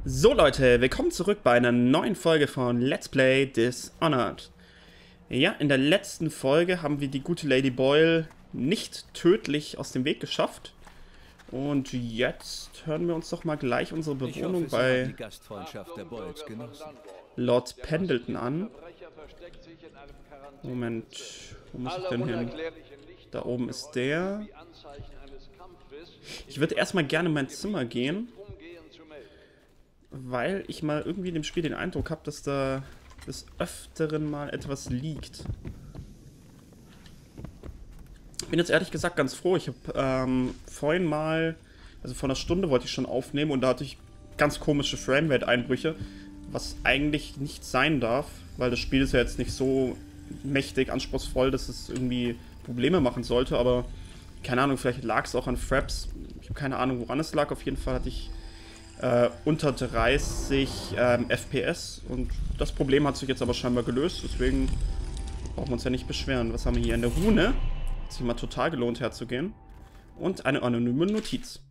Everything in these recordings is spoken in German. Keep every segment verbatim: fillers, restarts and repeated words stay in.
So Leute, willkommen zurück bei einer neuen Folge von Let's Play Dishonored. Ja, in der letzten Folge haben wir die gute Lady Boyle nicht tödlich aus dem Weg geschafft. Und jetzt hören wir uns doch mal gleich unsere Bewohnung hoffe, bei die Gastfreundschaft der Boyles genossen. Lord Pendleton an. Moment, wo muss ich denn hin? Da oben ist der. Ich würde erstmal gerne in mein Zimmer gehen, weil ich mal irgendwie in dem Spiel den Eindruck habe, dass da des Öfteren mal etwas liegt. Ich bin jetzt ehrlich gesagt ganz froh. Ich habe ähm, vorhin mal, also vor einer Stunde wollte ich schon aufnehmen und da hatte ich ganz komische Framerate-Einbrüche, was eigentlich nicht sein darf, weil das Spiel ist ja jetzt nicht so mächtig, anspruchsvoll, dass es irgendwie Probleme machen sollte, aber keine Ahnung, vielleicht lag es auch an Fraps. Ich habe keine Ahnung, woran es lag. Auf jeden Fall hatte ich äh, unter dreißig ähm, F P S und das Problem hat sich jetzt aber scheinbar gelöst, deswegen brauchen wir uns ja nicht beschweren. Was haben wir hier? Eine Rune. Hat sich mal total gelohnt herzugehen. Und eine anonyme Notiz.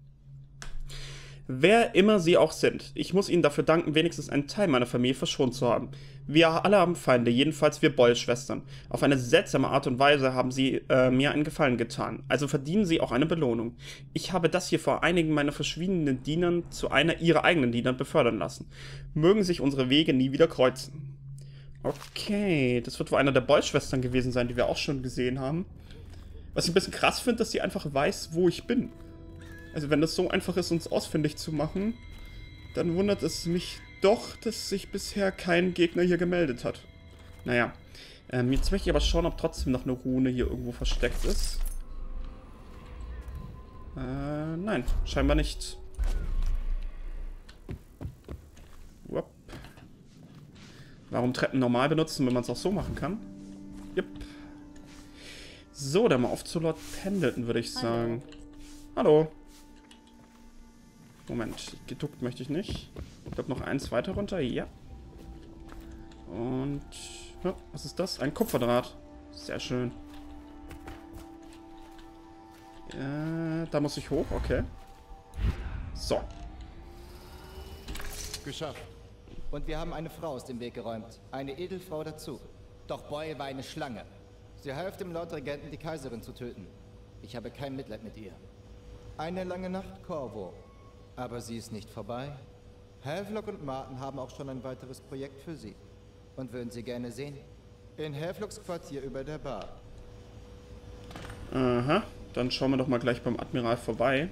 Wer immer sie auch sind, ich muss ihnen dafür danken, wenigstens einen Teil meiner Familie verschont zu haben. Wir alle haben Feinde, jedenfalls wir Boyle-Schwestern. Auf eine seltsame Art und Weise haben sie äh, mir einen Gefallen getan, also verdienen sie auch eine Belohnung. Ich habe das hier vor einigen meiner verschwiegenen Dienern zu einer ihrer eigenen Dienern befördern lassen. Mögen sich unsere Wege nie wieder kreuzen. Okay, das wird wohl einer der Boyle-Schwestern gewesen sein, die wir auch schon gesehen haben. Was ich ein bisschen krass finde, dass sie einfach weiß, wo ich bin. Also wenn das so einfach ist, uns ausfindig zu machen, dann wundert es mich doch, dass sich bisher kein Gegner hier gemeldet hat. Naja, ähm, jetzt möchte ich aber schauen, ob trotzdem noch eine Rune hier irgendwo versteckt ist. Äh, nein, scheinbar nicht. Uop. Warum Treppen normal benutzen, wenn man es auch so machen kann? Jupp. So, dann mal auf zu Lord Pendleton, würde ich sagen. Hallo. Hallo. Moment, geduckt möchte ich nicht. Ich glaube noch eins weiter runter, ja. Und, ja, was ist das? Ein Kupferdraht. Sehr schön. Ja, da muss ich hoch, okay. So. Geschafft. Und wir haben eine Frau aus dem Weg geräumt. Eine Edelfrau dazu. Doch Boyle war eine Schlange. Sie half dem Lordregenten, die Kaiserin zu töten. Ich habe kein Mitleid mit ihr. Eine lange Nacht, Corvo. Aber sie ist nicht vorbei. Havelock und Martin haben auch schon ein weiteres Projekt für sie. Und würden sie gerne sehen? In Havelocks Quartier über der Bar. Aha, dann schauen wir doch mal gleich beim Admiral vorbei.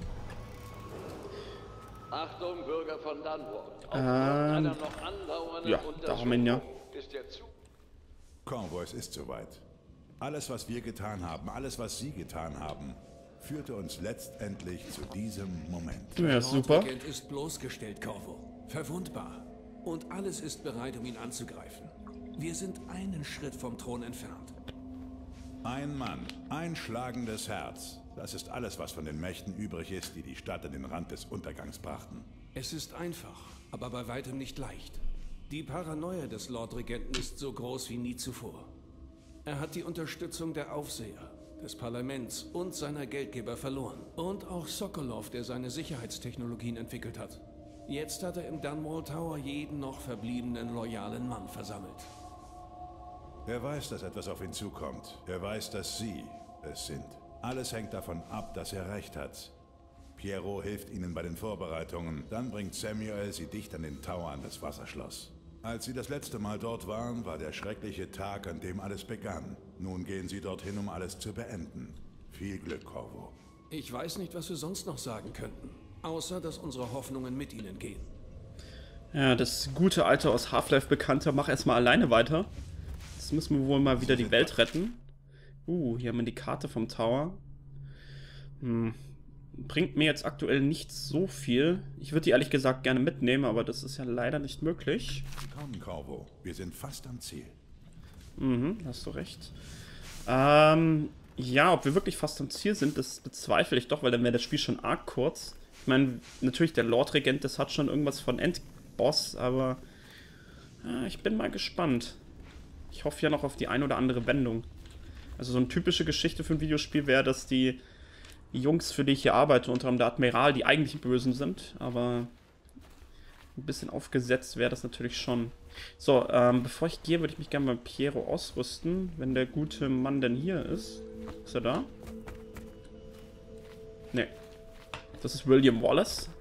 Achtung, Bürger von Dunwall. Ähm, noch andauernden ja, da haben wir ihn ja. Ist der Zug. Convoy, es ist soweit. Alles, was wir getan haben, alles, was Sie getan haben, führte uns letztendlich zu diesem Moment. Ja, super. Der Lord ist bloßgestellt, Corvo. Verwundbar. Und alles ist bereit, um ihn anzugreifen. Wir sind einen Schritt vom Thron entfernt. Ein Mann, ein schlagendes Herz. Das ist alles, was von den Mächten übrig ist, die die Stadt an den Rand des Untergangs brachten. Es ist einfach, aber bei weitem nicht leicht. Die Paranoia des Lordregenten ist so groß wie nie zuvor. Er hat die Unterstützung der Aufseher, des Parlaments und seiner Geldgeber verloren. Und auch Sokolov, der seine Sicherheitstechnologien entwickelt hat. Jetzt hat er im Dunwall Tower jeden noch verbliebenen loyalen Mann versammelt. Er weiß, dass etwas auf ihn zukommt. Er weiß, dass Sie es sind. Alles hängt davon ab, dass er recht hat. Pierrot hilft Ihnen bei den Vorbereitungen. Dann bringt Samuel Sie dicht an den Tower an das Wasserschloss. Als Sie das letzte Mal dort waren, war der schreckliche Tag, an dem alles begann. Nun gehen Sie dorthin, um alles zu beenden. Viel Glück, Corvo. Ich weiß nicht, was wir sonst noch sagen könnten. Außer, dass unsere Hoffnungen mit ihnen gehen. Ja, das gute alte aus Half-Life Bekannte, mach erstmal alleine weiter. Jetzt müssen wir wohl mal wieder die Welt retten. Uh, hier haben wir die Karte vom Tower. Hm. Bringt mir jetzt aktuell nicht so viel. Ich würde die ehrlich gesagt gerne mitnehmen, aber das ist ja leider nicht möglich. Komm, Corvo, wir sind fast am Ziel. Mhm, hast du recht. Ähm, ja, ob wir wirklich fast am Ziel sind, das bezweifle ich doch, weil dann wäre das Spiel schon arg kurz. Ich meine, natürlich, der Lordregent, das hat schon irgendwas von Endboss, aber äh, ich bin mal gespannt. Ich hoffe ja noch auf die ein oder andere Wendung. Also so eine typische Geschichte für ein Videospiel wäre, dass die Jungs, für die ich hier arbeite, unter anderem der Admiral, die eigentlichen Bösen sind, aber Ein bisschen aufgesetzt wäre das natürlich schon. So, ähm, bevor ich gehe, würde ich mich gerne mal Piero ausrüsten, wenn der gute Mann denn hier ist. Ist er da? Nee. Das ist William Wallace.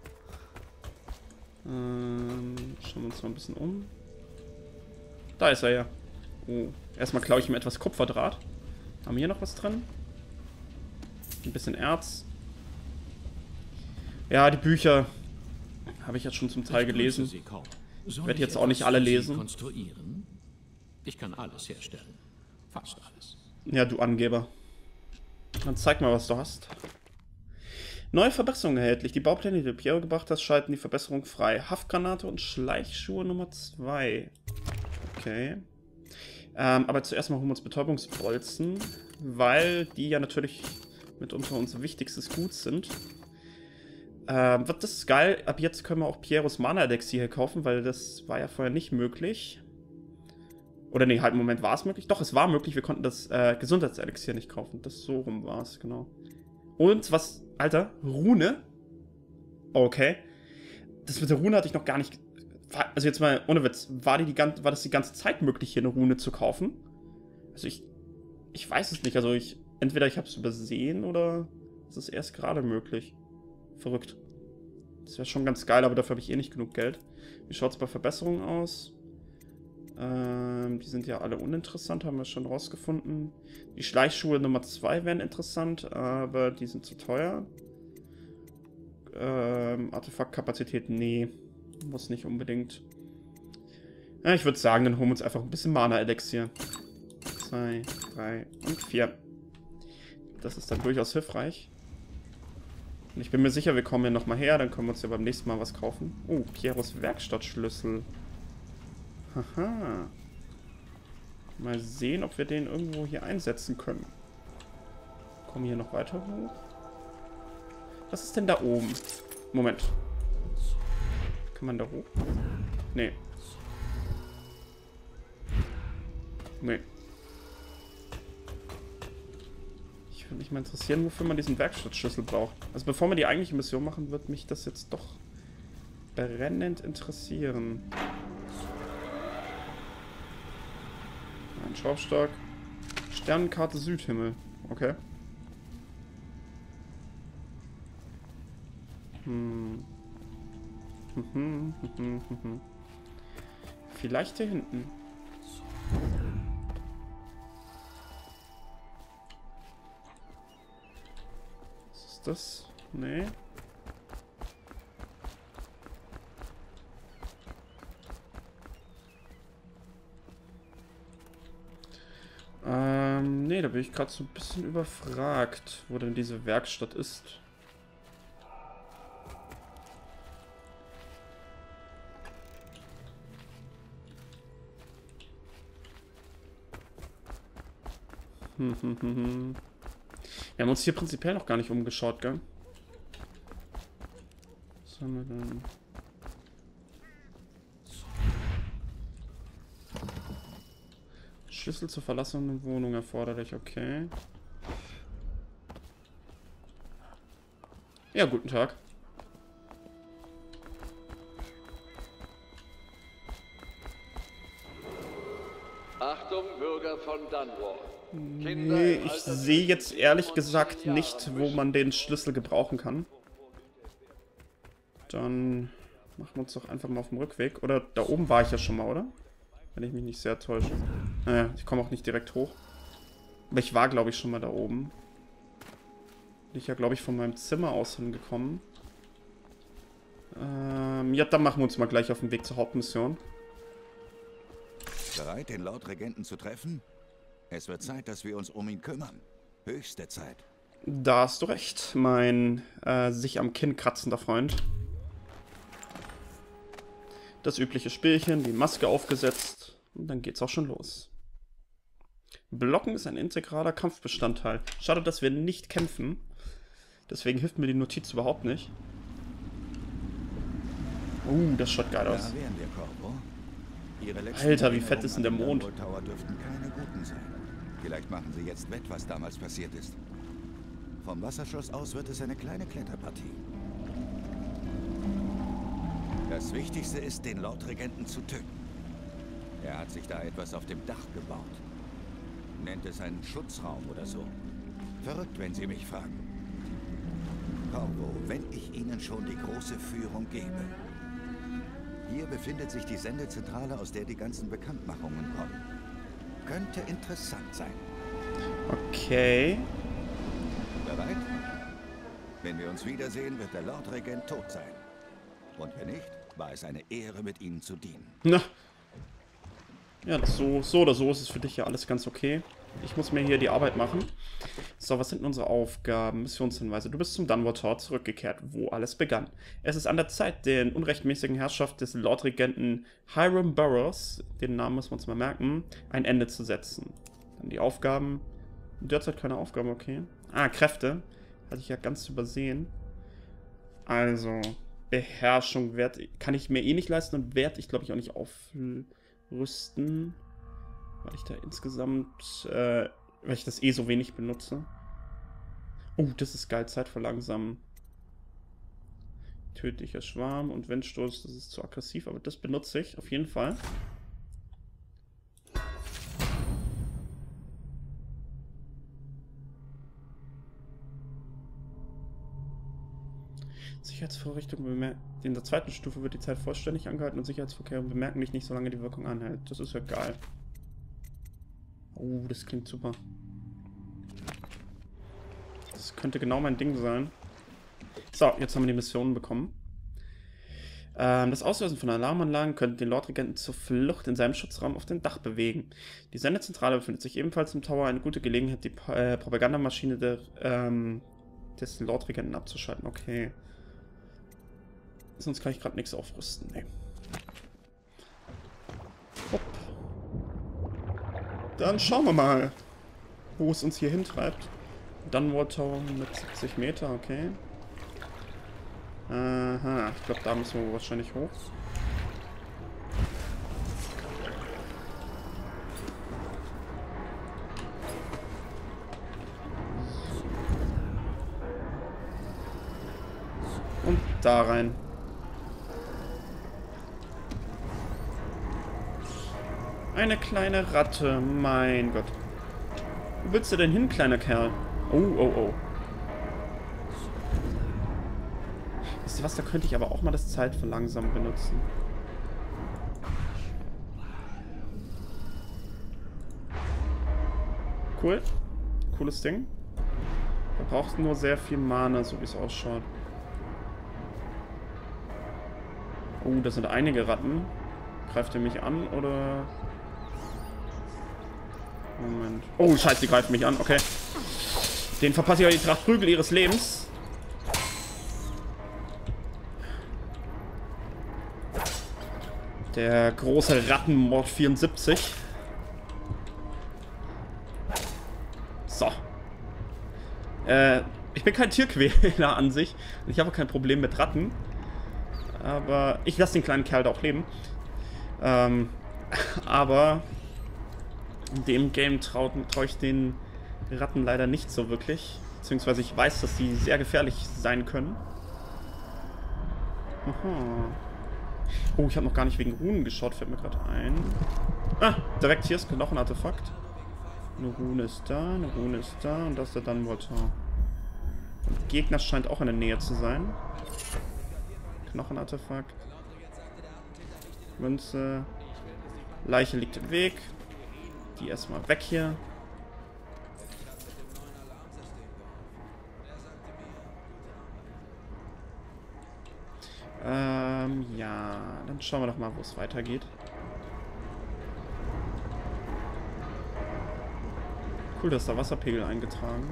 Ähm, schauen wir uns mal ein bisschen um. Da ist er ja. Oh, erstmal klaue ich mir etwas Kupferdraht. Haben wir hier noch was drin? Ein bisschen Erz. Ja, die Bücher habe ich jetzt schon zum Teil gelesen. Ich werde jetzt auch nicht alle lesen. Ich kann alles herstellen. Fast alles. Ja, du Angeber. Dann zeig mal, was du hast. Neue Verbesserungen erhältlich. Die Baupläne, die du Piero gebracht hast, schalten die Verbesserung frei. Haftgranate und Schleichschuhe Nummer zwei. Okay. Ähm, aber zuerst mal holen wir uns Betäubungsbolzen, weil die ja natürlich mitunter unser wichtigstes Gut sind. Ähm, das ist geil. Ab jetzt können wir auch Pieros Mana-Elixier hier kaufen, weil das war ja vorher nicht möglich. Oder nee, halt im Moment war es möglich. Doch, es war möglich. Wir konnten das äh, Gesundheitselixier nicht kaufen. Das so rum war es, genau. Und was... Alter, Rune? Okay. Das mit der Rune hatte ich noch gar nicht... Also jetzt mal, ohne Witz, war, die die ganze, war das die ganze Zeit möglich, hier eine Rune zu kaufen? Also ich... Ich weiß es nicht. Also ich... Entweder ich habe es übersehen oder es ist erst gerade möglich. Verrückt. Das wäre schon ganz geil, aber dafür habe ich eh nicht genug Geld. Wie schaut es bei Verbesserungen aus? Ähm, die sind ja alle uninteressant, haben wir schon rausgefunden. Die Schleichschuhe Nummer zwei wären interessant, aber die sind zu teuer. Ähm, Artefaktkapazität, nee. Muss nicht unbedingt. Ja, ich würde sagen, dann holen wir uns einfach ein bisschen Mana-Elixier. Zwei, drei und vier. Das ist dann durchaus hilfreich. Und ich bin mir sicher, wir kommen hier nochmal her, dann können wir uns ja beim nächsten Mal was kaufen. Oh, Pieros Werkstattschlüssel. Haha. Mal sehen, ob wir den irgendwo hier einsetzen können. Kommen wir hier noch weiter hoch? Was ist denn da oben? Moment. Kann man da hoch? Nee. Nee. Ich würde mich mal interessieren, wofür man diesen Werkstattschlüssel braucht. Also bevor wir die eigentliche Mission machen, wird mich das jetzt doch brennend interessieren. Ein Schraubstock. Sternenkarte Südhimmel. Okay. Hm. Vielleicht hier hinten. Was ist das? Nee. Ähm, nee, da bin ich gerade so ein bisschen überfragt, wo denn diese Werkstatt ist. Hm, hm, hm, hm. Wir haben uns hier prinzipiell noch gar nicht umgeschaut, gell? Was haben wir denn? Schlüssel zur verlassenen Wohnung erforderlich, okay. Ja, guten Tag. Achtung, Bürger von Dunwall. Nee, ich sehe jetzt ehrlich gesagt nicht, wo man den Schlüssel gebrauchen kann. Dann machen wir uns doch einfach mal auf dem Rückweg. Oder da oben war ich ja schon mal, oder? Wenn ich mich nicht sehr täusche. Naja, ich komme auch nicht direkt hoch. Aber ich war, glaube ich, schon mal da oben. Bin ich ja, glaube ich, von meinem Zimmer aus hingekommen. Ähm, ja, dann machen wir uns mal gleich auf den Weg zur Hauptmission. Bereit, den Lord Regenten zu treffen? Es wird Zeit, dass wir uns um ihn kümmern. Höchste Zeit. Da hast du recht, mein äh, sich am Kinn kratzender Freund. Das übliche Spielchen, die Maske aufgesetzt und dann geht's auch schon los. Blocken ist ein integraler Kampfbestandteil. Schade, dass wir nicht kämpfen. Deswegen hilft mir die Notiz überhaupt nicht. Uh, das schaut geil aus. Da wären wir, Corvo. Ihre letzten Alter, wie fett ist denn der Erinnerungen Mond? an den Tower dürften keine guten sein. Vielleicht machen sie jetzt wett, was damals passiert ist. Vom Wasserschloss aus wird es eine kleine Kletterpartie. Das Wichtigste ist, den Lordregenten zu töten. Er hat sich da etwas auf dem Dach gebaut. Nennt es einen Schutzraum oder so. Verrückt, wenn Sie mich fragen. Corvo, wenn ich Ihnen schon die große Führung gebe. Hier befindet sich die Sendezentrale, aus der die ganzen Bekanntmachungen kommen. Könnte interessant sein. Okay. Bereit? Wenn wir uns wiedersehen, wird der Lordregent tot sein. Und wenn nicht, war es eine Ehre, mit Ihnen zu dienen. Na. Ja, so, so oder so ist es für dich ja alles ganz okay. Ich muss mir hier die Arbeit machen. So, was sind unsere Aufgaben? Missionshinweise. Du bist zum Dunwall Tor zurückgekehrt, wo alles begann. Es ist an der Zeit, den unrechtmäßigen Herrschaft des Lordregenten Hiram Burroughs, den Namen müssen wir uns mal merken, ein Ende zu setzen. Dann die Aufgaben. Derzeit keine Aufgaben, okay. Ah, Kräfte. Hatte ich ja ganz übersehen. Also, Beherrschung werd, kann ich mir eh nicht leisten und werde ich, glaube ich, auch nicht aufrüsten. Weil ich da insgesamt, äh, weil ich das eh so wenig benutze. Oh, das ist geil, Zeit verlangsamen. Tödlicher Schwarm und Windstoß, das ist zu aggressiv, aber das benutze ich auf jeden Fall. Sicherheitsvorrichtungen bemerken. In der zweiten Stufe wird die Zeit vollständig angehalten und Sicherheitsvorkehrungen bemerken dich nicht, solange die Wirkung anhält. Das ist ja geil. Oh, das klingt super. Das könnte genau mein Ding sein. So, jetzt haben wir die Missionen bekommen. Ähm, das Auslösen von Alarmanlagen könnte den Lordregenten zur Flucht in seinem Schutzraum auf dem Dach bewegen. Die Sendezentrale befindet sich ebenfalls im Tower. Eine gute Gelegenheit, die äh, Propagandamaschine der, ähm, des Lordregenten abzuschalten. Okay. Sonst kann ich gerade nichts aufrüsten. Nee. Hopp. Dann schauen wir mal, wo es uns hier hintreibt. Dunwall Tower mit siebzig Meter, okay. Aha, ich glaube, da müssen wir wahrscheinlich hoch. Und da rein. Eine kleine Ratte, mein Gott. Wo willst du denn hin, kleiner Kerl? Oh, oh, oh. Wisst ihr was, da könnte ich aber auch mal das Zeitverlangsamen benutzen. Cool. Cooles Ding. Er braucht nur sehr viel Mana, so wie es ausschaut. Oh, da sind einige Ratten. Greift er mich an, oder... Moment. Oh, scheiße, die greifen mich an. Okay. Den verpasse ich aber die Tracht Prügel ihres Lebens. Der große Rattenmord vierundsiebzig. So. Äh, ich bin kein Tierquäler an sich. Ich habe kein Problem mit Ratten. Aber ich lasse den kleinen Kerl da auch leben. Ähm, aber... In dem Game traue trau ich den Ratten leider nicht so wirklich. Beziehungsweise ich weiß, dass sie sehr gefährlich sein können. Aha. Oh, ich habe noch gar nicht wegen Runen geschaut, fällt mir gerade ein. Ah, direkt hier ist Knochenartefakt. Eine Rune ist da, eine Rune ist da und das ist der Dunwall Tower. Und Gegner scheint auch in der Nähe zu sein. Knochenartefakt. Münze. Leiche liegt im Weg. Die erstmal weg hier. Ähm, ja. Dann schauen wir doch mal, wo es weitergeht. Cool, dass da Wasserpegel eingetragen.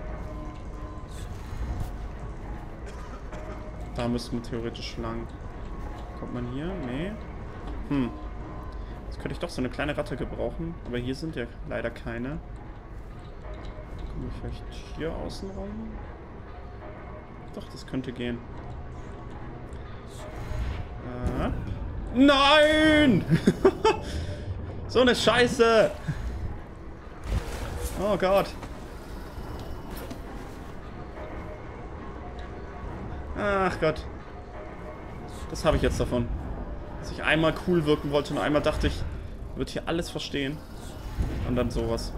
Da müssen wir theoretisch lang. Kommt man hier? Nee. Hm. Jetzt könnte ich doch so eine kleine Ratte gebrauchen. Aber hier sind ja leider keine. Kommen wir vielleicht hier außen rum? Doch, das könnte gehen. Äh. Nein! So eine Scheiße! Oh Gott. Ach Gott. Das habe ich jetzt davon. Dass ich einmal cool wirken wollte und einmal dachte ich, wird hier alles verstehen. Und dann sowas.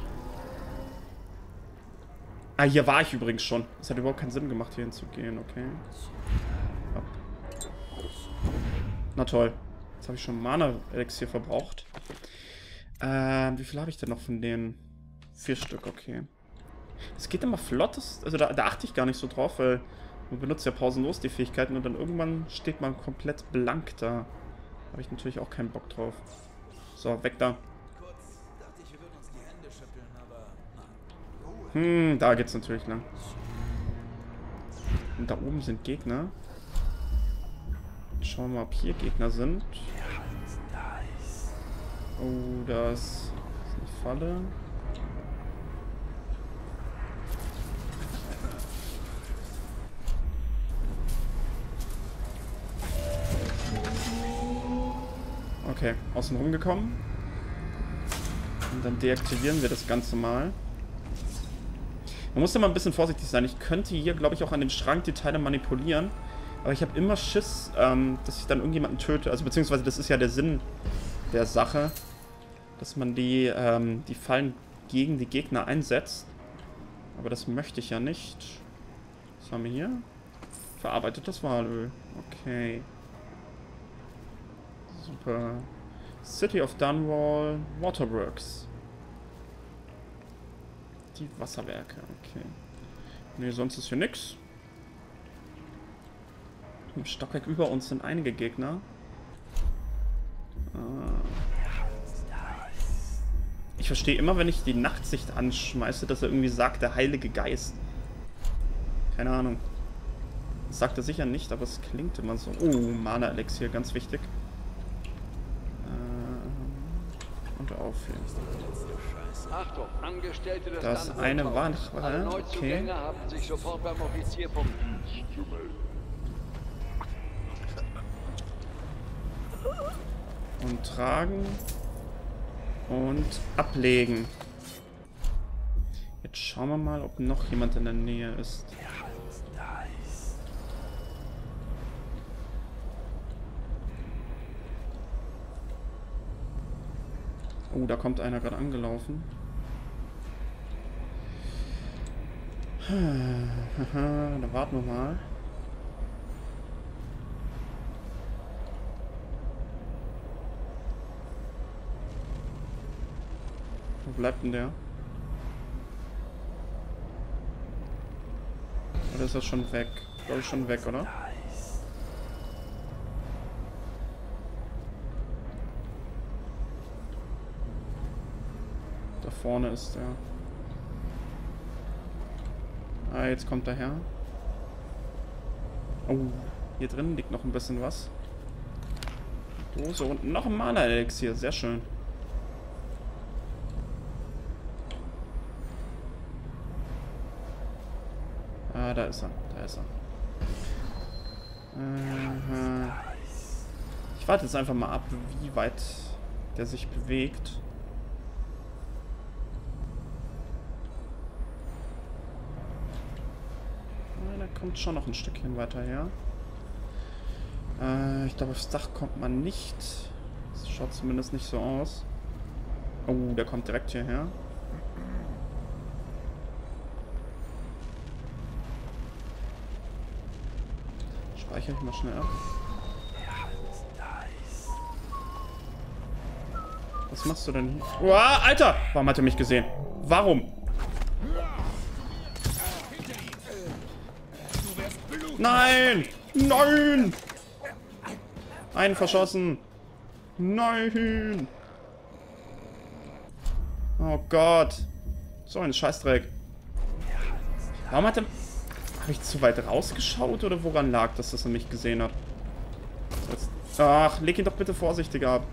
Ah, hier war ich übrigens schon. Es hat überhaupt keinen Sinn gemacht, hier hinzugehen, okay. Ab. Na toll. Jetzt habe ich schon Mana-Elixier verbraucht. Ähm, wie viel habe ich denn noch von denen? Vier Stück, okay. Es geht immer flott, also da, da achte ich gar nicht so drauf, weil man benutzt ja pausenlos die Fähigkeiten und dann irgendwann steht man komplett blank da. Da habe ich natürlich auch keinen Bock drauf. So, weg da. Hm, da geht's natürlich lang. Und da oben sind Gegner. Schauen wir mal, ob hier Gegner sind. Oh, das ist eine Falle. Okay, außen rum gekommen. Und dann deaktivieren wir das Ganze mal. Man muss da mal ein bisschen vorsichtig sein. Ich könnte hier, glaube ich, auch an dem Schrank die Teile manipulieren. Aber ich habe immer Schiss, ähm, dass ich dann irgendjemanden töte. Also beziehungsweise das ist ja der Sinn der Sache. Dass man die, ähm, die Fallen gegen die Gegner einsetzt. Aber das möchte ich ja nicht. Was haben wir hier? Verarbeitetes Walöl. Okay. Super. City of Dunwall, Waterworks. Die Wasserwerke, okay. Ne, sonst ist hier nix. Im Stockwerk über uns sind einige Gegner. Ich verstehe immer, wenn ich die Nachtsicht anschmeiße, dass er irgendwie sagt, der Heilige Geist. Keine Ahnung. Das sagt er sicher nicht, aber es klingt immer so. Oh, Mana-Elixier, ganz wichtig. Und aufheben. Achtung, Angestellte des Das ist eine Wache. Alle Okay. Neuzugänge haben sich sofort beim Offizier vom Dienst zu melden. Und tragen. Und ablegen. Jetzt schauen wir mal, ob noch jemand in der Nähe ist. Oh, da kommt einer gerade angelaufen. Da warten wir mal. Wo bleibt denn der? Oder ist das schon weg? Glaube ich schon weg, oder? Da vorne ist der. Ah, jetzt kommt er her. Oh, hier drin liegt noch ein bisschen was. Dose und noch ein Mana-Elixier, sehr schön. Ah, da ist er, da ist er. Äh, ich warte jetzt einfach mal ab, wie weit der sich bewegt. Kommt schon noch ein Stückchen weiter her. Äh, ich glaube, aufs Dach kommt man nicht. Das schaut zumindest nicht so aus. Oh, der kommt direkt hierher. Speichere ich mal schnell ab. Was machst du denn hier? Oh, Alter! Warum hat er mich gesehen? Warum? Nein! Nein! Einen verschossen! Nein! Oh Gott! So ein Scheißdreck. Warum hat er... Habe ich zu weit rausgeschaut oder woran lag das, dass er mich gesehen hat? Jetzt... Ach, leg ihn doch bitte vorsichtiger ab.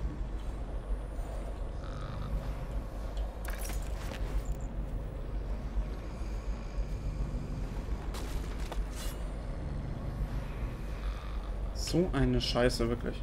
So eine Scheiße, wirklich.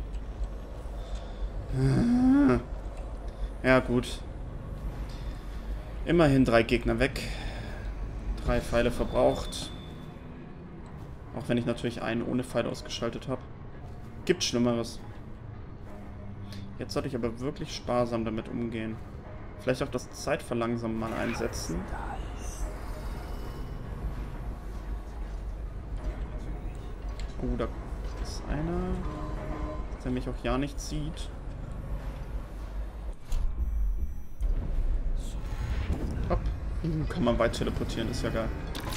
Ja, gut. Immerhin drei Gegner weg. Drei Pfeile verbraucht. Auch wenn ich natürlich einen ohne Pfeil ausgeschaltet habe. Gibt Schlimmeres. Jetzt sollte ich aber wirklich sparsam damit umgehen. Vielleicht auch das Zeitverlangsamen mal einsetzen. Oh, da ist einer, der mich auch ja nicht sieht. Hopp. Uh, kann man weit teleportieren, ist ja geil.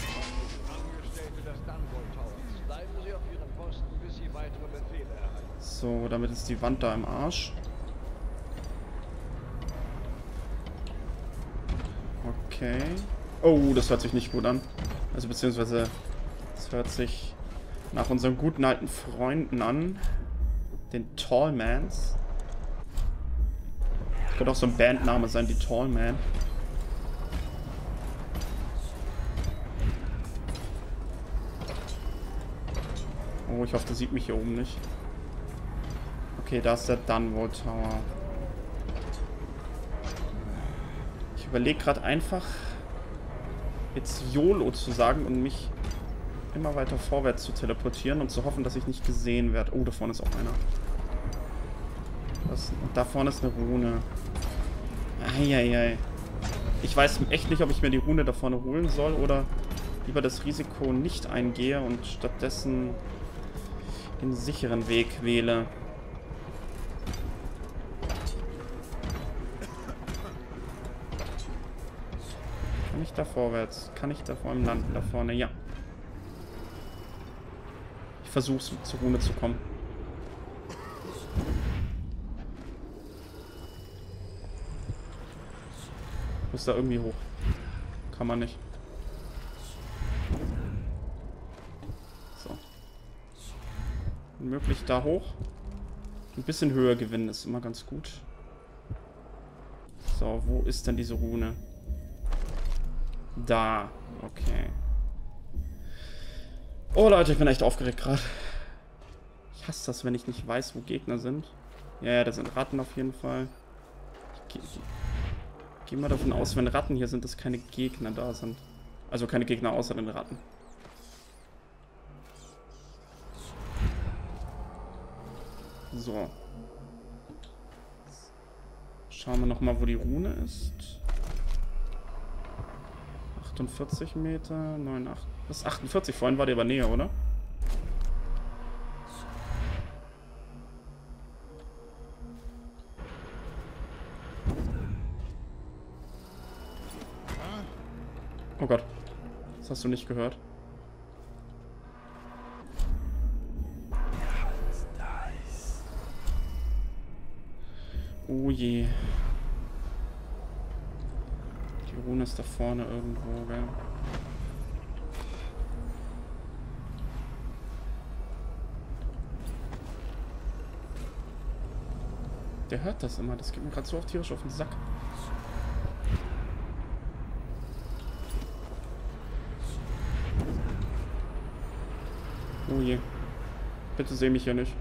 So, damit ist die Wand da im Arsch. Okay. Oh, das hört sich nicht gut an. Also beziehungsweise, das hört sich nach unseren guten alten Freunden an. Den Tallmans. Das könnte auch so ein Bandname sein, die Tallman. Oh, ich hoffe, der sieht mich hier oben nicht. Okay, da ist der Dunwall Tower. Ich überlege gerade einfach, jetzt YOLO zu sagen und mich immer weiter vorwärts zu teleportieren und zu hoffen, dass ich nicht gesehen werde. Oh, da vorne ist auch einer. Das, und da vorne ist eine Rune. Eieiei. Ich weiß echt nicht, ob ich mir die Rune da vorne holen soll oder lieber das Risiko nicht eingehe und stattdessen den sicheren Weg wähle. Kann ich da vorwärts? Kann ich da vor allem landen? Da vorne? Ja. Ich versuche zur Rune zu kommen. Muss da irgendwie hoch. Kann man nicht. So. Möglich da hoch. Ein bisschen höher gewinnen ist immer ganz gut. So, wo ist denn diese Rune? Da. Okay. Oh Leute, ich bin echt aufgeregt gerade. Ich hasse das, wenn ich nicht weiß, wo Gegner sind. Ja, ja, da sind Ratten auf jeden Fall. Ich gehe geh mal davon aus, wenn Ratten hier sind, dass keine Gegner da sind. Also keine Gegner außer den Ratten. So. Schauen wir nochmal, wo die Rune ist. achtundvierzig Meter, neunundachtzig. Das ist achtundvierzig, vorhin war der aber näher, oder? Oh Gott. Das hast du nicht gehört. Oh je. Die Rune ist da vorne irgendwo, gell? Der hört das immer. Das geht mir gerade so auf tierisch auf den Sack. Oh je. Bitte seh mich hier nicht.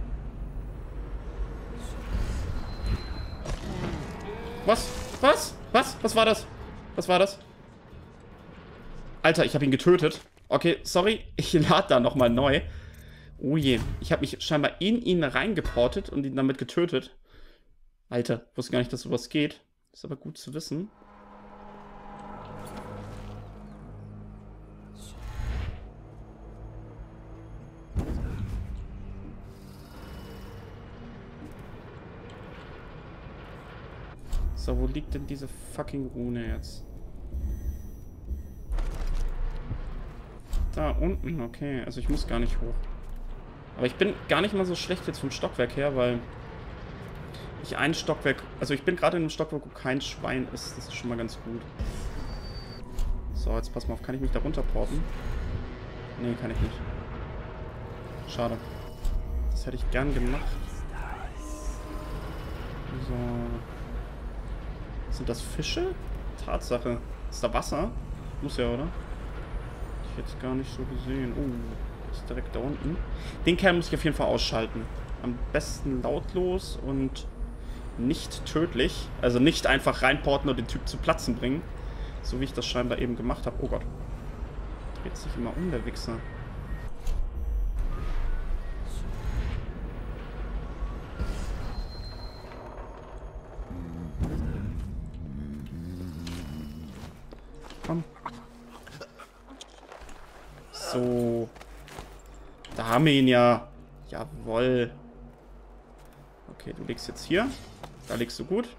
Was? Was? Was? Was war das? Was war das? Alter, ich habe ihn getötet. Okay, sorry. Ich lade da nochmal neu. Oh je. Ich habe mich scheinbar in ihn reingeportet und ihn damit getötet. Alter, ich wusste gar nicht, dass sowas geht. Ist aber gut zu wissen. So, wo liegt denn diese fucking Rune jetzt? Da unten, okay. Also ich muss gar nicht hoch. Aber ich bin gar nicht mal so schlecht jetzt vom Stockwerk her, weil ich ein Stockwerk... Also ich bin gerade in einem Stockwerk, wo kein Schwein ist. Das ist schon mal ganz gut. So, jetzt pass mal auf. Kann ich mich da runterporten? Nee, kann ich nicht. Schade. Das hätte ich gern gemacht. So... Sind das Fische? Tatsache. Ist da Wasser? Muss ja, oder? Ich jetzt gar nicht so gesehen. Oh, ist direkt da unten. Den Kerl muss ich auf jeden Fall ausschalten. Am besten lautlos und nicht tödlich. Also nicht einfach reinporten und den Typ zu Platzen bringen. So wie ich das scheinbar eben gemacht habe. Oh Gott. Dreht sich immer um, der Wichser. So. Da haben wir ihn ja. Jawoll. Okay, du legst jetzt hier. Da legst du gut.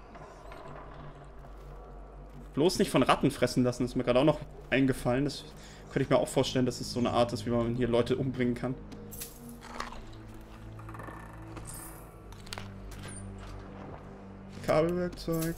Bloß nicht von Ratten fressen lassen. Das ist mir gerade auch noch eingefallen. Das könnte ich mir auch vorstellen, dass es so eine Art ist, wie man hier Leute umbringen kann. Kabelwerkzeug.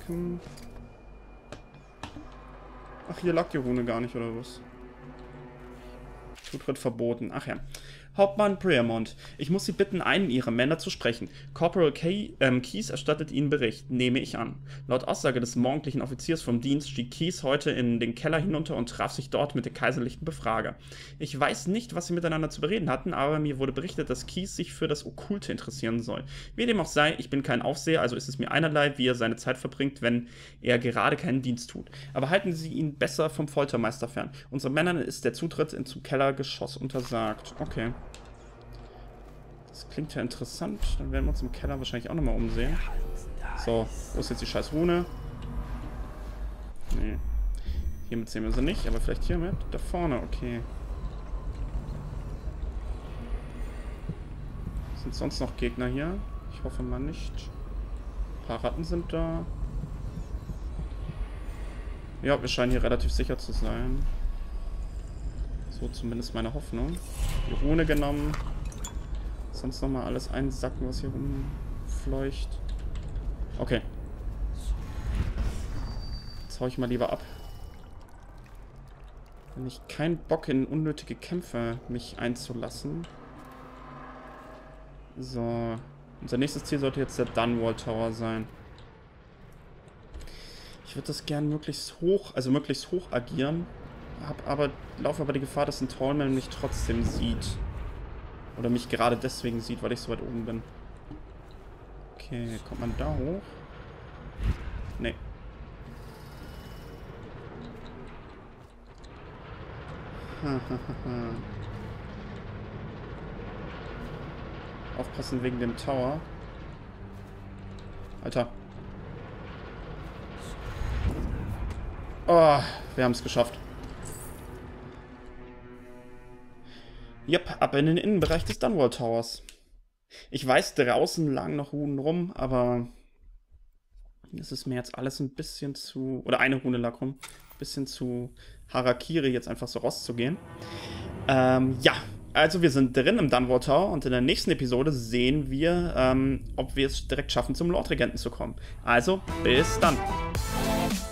Ach, hier lag die Rune gar nicht, oder was? Zutritt verboten. Ach ja. Hauptmann Breamont, ich muss Sie bitten, einen Ihrer Männer zu sprechen. Corporal Key, ähm, Keyes erstattet Ihnen Bericht, nehme ich an. Laut Aussage des morgendlichen Offiziers vom Dienst stieg Keyes heute in den Keller hinunter und traf sich dort mit dem kaiserlichen Befrager. Ich weiß nicht, was sie miteinander zu bereden hatten, aber mir wurde berichtet, dass Keyes sich für das Okkulte interessieren soll. Wie dem auch sei, ich bin kein Aufseher, also ist es mir einerlei, wie er seine Zeit verbringt, wenn er gerade keinen Dienst tut. Aber halten Sie ihn besser vom Foltermeister fern. Unseren Männern ist der Zutritt in zum Kellergeschoss untersagt. Okay. Das klingt ja interessant. Dann werden wir uns im Keller wahrscheinlich auch nochmal umsehen. So, wo ist jetzt die scheiß Rune? Nee. Hiermit sehen wir sie nicht, aber vielleicht hiermit. Da vorne, okay. Sind sonst noch Gegner hier? Ich hoffe mal nicht. Ein paar Ratten sind da. Ja, wir scheinen hier relativ sicher zu sein. So zumindest meine Hoffnung. Die Rune genommen. Sonst nochmal alles einsacken, was hier rumfleucht. Okay. Jetzt hau ich mal lieber ab. Wenn ich keinen Bock in unnötige Kämpfe mich einzulassen. So. Unser nächstes Ziel sollte jetzt der Dunwall Tower sein. Ich würde das gern möglichst hoch, also möglichst hoch agieren. Hab aber, laufe aber die Gefahr, dass ein Tallman mich trotzdem sieht. Oder mich gerade deswegen sieht, weil ich so weit oben bin. Okay, kommt man da hoch? Nee. Aufpassen wegen dem Tower. Alter. Oh, wir haben es geschafft. Yep, ab in den Innenbereich des Dunwall Towers. Ich weiß, draußen lagen noch Runen rum, aber es ist mir jetzt alles ein bisschen zu... Oder eine Rune lag rum. Ein bisschen zu Harakiri, jetzt einfach so rauszugehen. Ähm, ja, also wir sind drin im Dunwall Tower und in der nächsten Episode sehen wir, ähm, ob wir es direkt schaffen, zum Lord Regenten zu kommen. Also, bis dann.